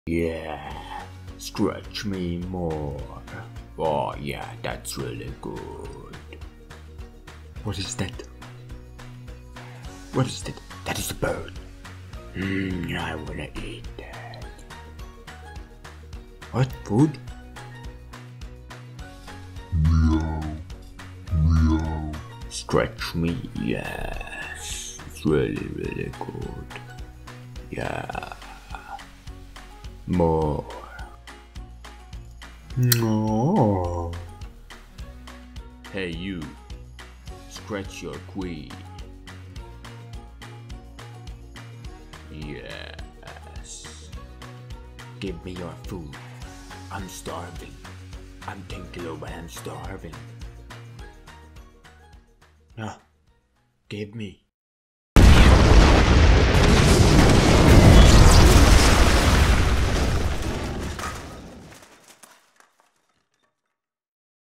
Yeah, stretch me more. Oh yeah, that's really good. What is that? What is that? That is a bird. I wanna eat that. What? Food? Meow. Meow. Stretch me, yes. It's really, really good. Yeah. More. No. Hey you. Scratch your queen. Yes. Give me your food. I'm starving. I'm 10 kilo, but I'm starving. No. Give me.